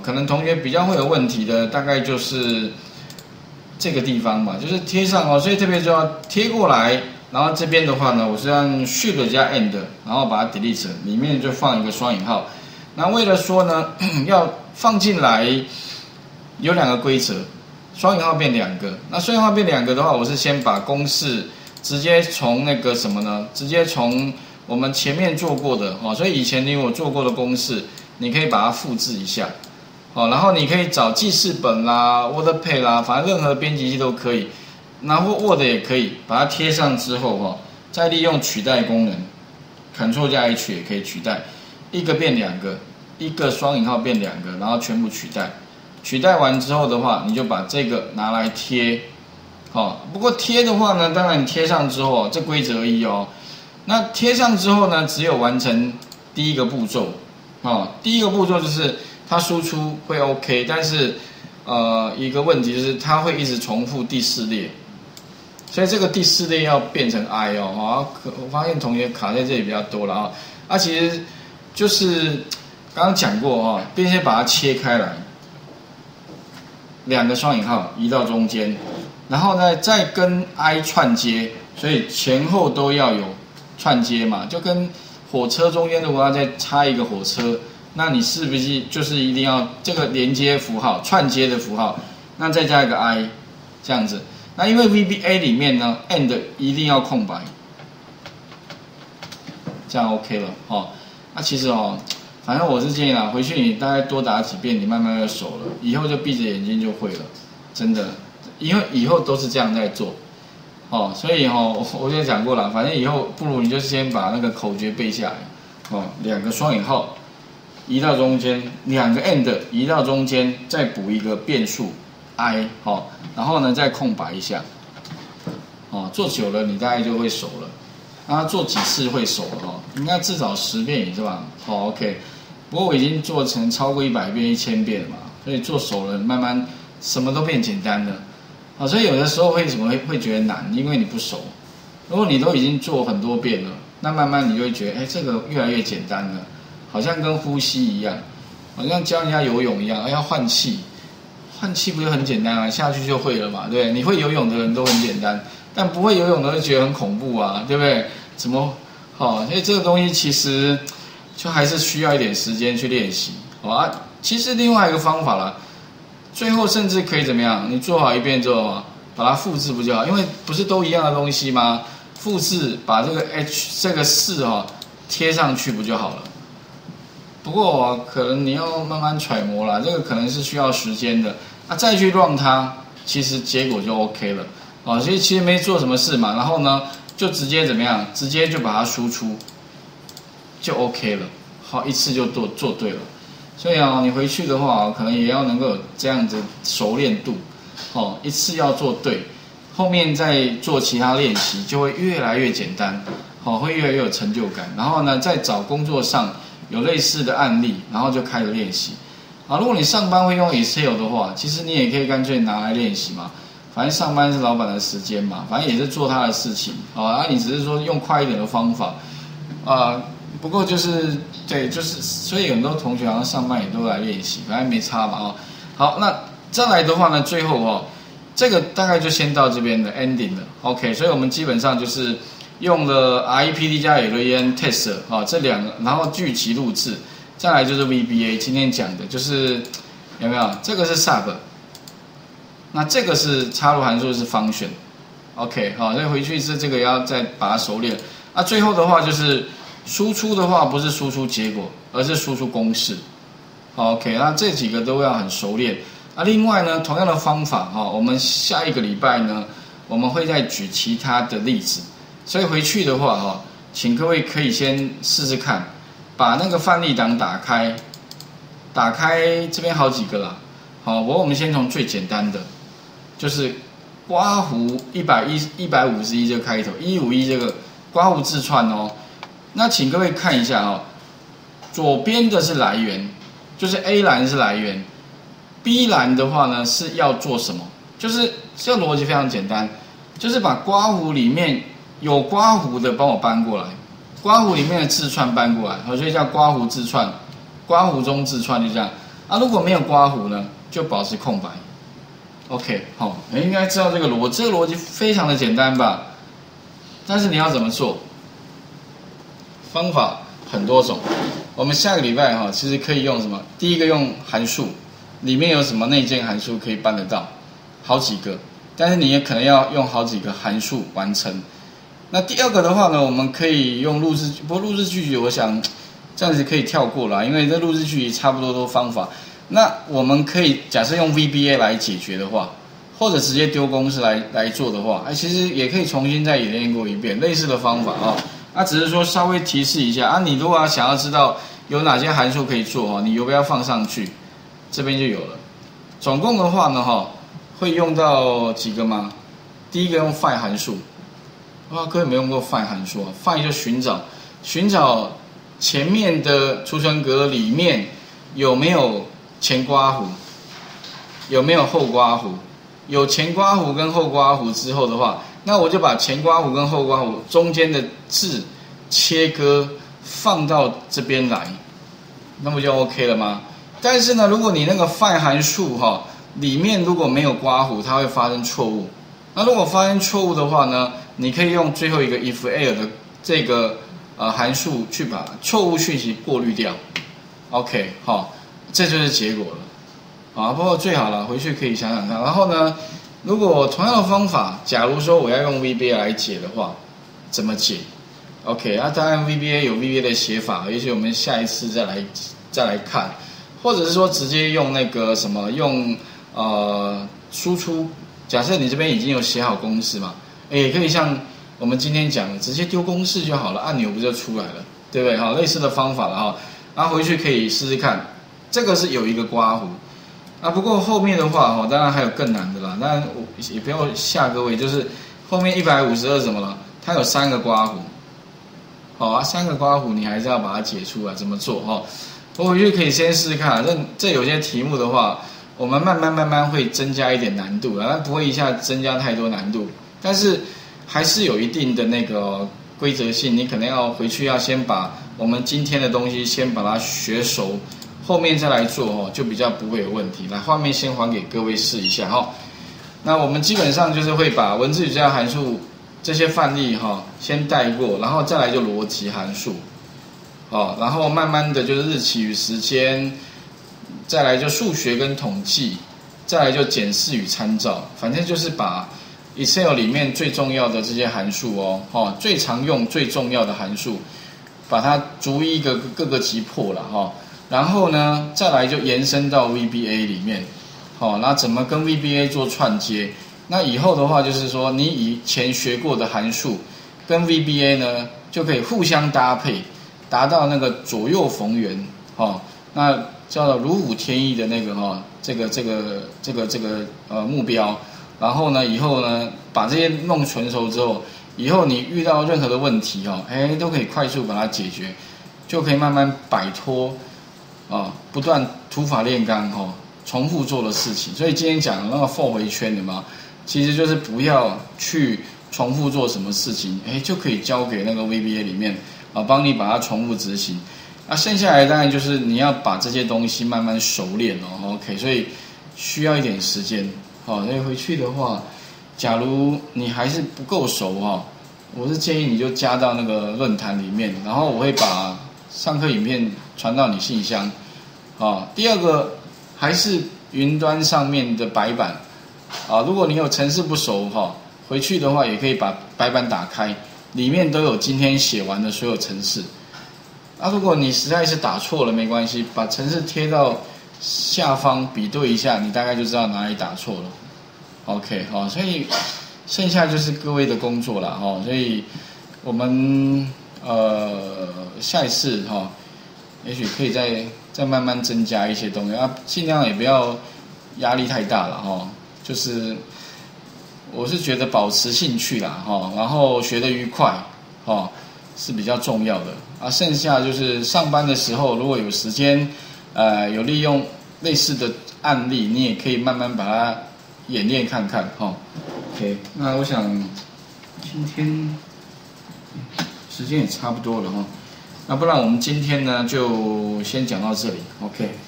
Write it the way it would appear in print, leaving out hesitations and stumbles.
可能同学比较会有问题的，大概就是这个地方嘛，就是贴上哦，所以特别就要贴过来，然后这边的话呢，我是按 Shift 加 End， 然后把它 Delete， 里面就放一个双引号。那为了说呢，要放进来有2个规则，双引号变2个。那双引号变2个的话，我是先把公式直接从那个什么呢？直接从我们前面做过的哦，所以以前你有做过的公式，你可以把它复制一下。哦，然后你可以找记事本啦、WordPad 啦，反正任何编辑器都可以，然后 Word 也可以，把它贴上之后哈，再利用取代功能 ，Ctrl 加 H 也可以取代，一个变2个，一个双引号变2个，然后全部取代。取代完之后的话，你就把这个拿来贴。哦，不过贴的话呢，当然你贴上之后，这规则一哦。那贴上之后呢，只有完成第一个步骤。哦，第一个步骤就是它输出会 OK， 但是一个问题就是它会一直重复第4列，所以这个第4列要变成 I 哦。我发现同学卡在这里比较多了啊。其实就是刚刚讲过哦，并且把它切开来，2个双引号移到中间，然后呢再跟 I 串接，所以前后都要有串接嘛，就跟火车中间如果要再插一个火车，那你是不是就是一定要这个连接符号、串接的符号，那再加一个 I 这样子。那因为 VBA 里面呢 ，and 一定要空白，这样 OK 了哦。那其实哦，反正我是建议啦，回去你大概多打几遍，你慢慢就熟了，以后就闭着眼睛就会了，真的，因为以后都是这样在做。哦，所以我就讲过了，反正以后不如你就先把那个口诀背下来。哦，2个双引号移到中间，2个 and 移到中间，再补一个变数 I， 然后呢再空白一下。做久了你大概就会熟了。那做几次会熟了应该至少10遍以上。OK。不过我已经做成超过100遍、1000遍了嘛，所以做熟了，慢慢什么都变简单了。所以有的时候为什么会觉得难？因为你不熟。如果你都已经做很多遍了，那慢慢你就会觉得，这个越来越简单了，好像跟呼吸一样，好像教人家游泳一样，要换气，换气不是很简单啊，下去就会了嘛，对不对？你会游泳的人都很简单，但不会游泳的人觉得很恐怖啊，对不对？怎么？所以这个东西其实就还是需要一点时间去练习，其实另外一个方法啦。最后甚至可以怎么样？你做好一遍之后，把它复制不就好？因为不是都一样的东西吗？复制把这个 H 这个4贴上去不就好了？不过可能你要慢慢揣摩啦，这个可能是需要时间的。再去run它，其实结果就 OK 了。所以其实没做什么事嘛，然后呢就直接怎么样？直接就把它输出，就 OK 了。好，一次就做对了。所以你回去的话，可能也要能够有这样子熟练度，一次要做对，后面再做其他练习就会越来越简单，会越来越有成就感。然后呢，再找工作上有类似的案例，然后就开始练习。如果你上班会用 Excel 的话，其实你也可以干脆拿来练习嘛，反正上班是老板的时间嘛，反正也是做他的事情你只是说用快一点的方法不过就是对，就是所以很多同学好像上班也都来练习，反正没差嘛好，那再来的话呢，最后这个大概就先到这边的 ending 了 ，OK， 所以我们基本上就是用了 REPD 加 LEN test 这2个，然后聚集录制，再来就是 VBA 今天讲的就是有没有？这个是 sub， 那这个是插入函数是 function，OK， 所以回去是这个要再把它熟练。最后的话就是输出的话不是输出结果，而是输出公式。OK， 那这几个都要很熟练。另外呢，同样的方法我们下一个礼拜呢，我们会再举其他的例子。所以回去的话请各位可以先试试看，把那个范例档打开这边好几个啦。不过我们先从最简单的，就是刮胡151这个开头151这个刮胡字串那请各位看一下左边的是来源，就是 A 栏是来源 ，B 栏的话呢是要做什么？就是这个逻辑非常简单，就是把刮胡里面有刮胡的帮我搬过来，刮胡里面的字串搬过来，所以叫刮胡字串，刮胡中字串就这样。 啊，如果没有刮弧呢，就保持空白。OK， 好，应该知道这个逻辑非常的简单吧？但是你要怎么做？方法很多种。我们下个礼拜哈，其实可以用什么？第一个用函数，里面有什么内建函数可以办得到？好几个，但是你也可能要用好几个函数完成。那第二个的话呢，我们可以用录制，不过录制句集我想这样子可以跳过了，因为这录制句集差不多都方法。那我们可以假设用 VBA 来解决的话，或者直接丢公式来做的话，其实也可以重新再演练过一遍类似的方法啊。那只是说稍微提示一下啊，你如果想要知道有哪些函数可以做你要不要放上去，这边就有了。总共的话呢会用到几个吗？第一个用 find 函数，各位没用过 find 函数find 就寻找前面的储存格里面有没有前刮弧，有没有后刮弧？有前刮弧跟后刮弧之后的话，那我就把前刮弧跟后刮弧中间的字切割放到这边来，那不就 OK 了吗？但是呢，如果你那个 find 函数里面如果没有刮弧，它会发生错误。那如果发生错误的话呢，你可以用最后一个 if_err 的这个函数去把错误讯息过滤掉。OK， 这就是结果了。不过最好了，回去可以想想看。然后呢，如果同样的方法，假如说我要用 VBA 来解的话，怎么解 ？OK， 当然 VBA 有 VBA 的写法，也许我们下一次再来看，或者是说直接用那个什么，用输出。假设你这边已经有写好公式嘛，也可以像我们今天讲的，直接丢公式就好了，按钮不就出来了，对不对？类似的方法了然后回去可以试试看。这个是有一个刮弧。不过后面的话当然还有更难的啦。当然也不要吓各位，就是后面152怎么了？它有3个刮弧。3个刮弧你还是要把它解出来，怎么做我回去可以先试试看。这有些题目的话，我们慢慢会增加一点难度但不会一下增加太多难度，但是还是有一定的那个规则性。你可能要回去要先把我们今天的东西先把它学熟。后面再来做就比较不会有问题。来，画面先还给各位试一下那我们基本上就是会把文字语加函数这些范例先带过，然后再来就逻辑函数然后慢慢的就是日期与时间，再来就数学跟统计，再来就检视与参照。反正就是把 Excel 里面最重要的这些函数最常用最重要的函数，把它逐一各个击破了然后呢，再来就延伸到 VBA 里面，那怎么跟 VBA 做串接？那以后的话就是说，你以前学过的函数跟 VBA 呢，就可以互相搭配，达到那个左右逢源，那叫做如虎添翼的那个这个目标。然后呢，以后呢，把这些弄纯熟之后，以后你遇到任何的问题都可以快速把它解决，就可以慢慢摆脱。不断土法炼钢重复做的事情。所以今天讲的那个for回圈的嘛，其实就是不要去重复做什么事情，就可以交给那个 VBA 里面帮你把它重复执行。剩下来当然就是你要把这些东西慢慢熟练OK， 所以需要一点时间所以回去的话，假如你还是不够熟我是建议你就加到那个论坛里面，然后我会把上课影片传到你信箱第二个还是云端上面的白板如果你有程式不熟回去的话也可以把白板打开，里面都有今天写完的所有程式。如果你实在是打错了没关系，把程式贴到下方比对一下，你大概就知道哪里打错了。OK 所以剩下就是各位的工作了所以我们下一次也许可以再慢慢增加一些东西尽量也不要压力太大了就是我是觉得保持兴趣啦然后学得愉快是比较重要的剩下就是上班的时候如果有时间有利用类似的案例，你也可以慢慢把它演练看看OK， 那我想今天时间也差不多了那不然我们今天呢就先讲到这里 OK。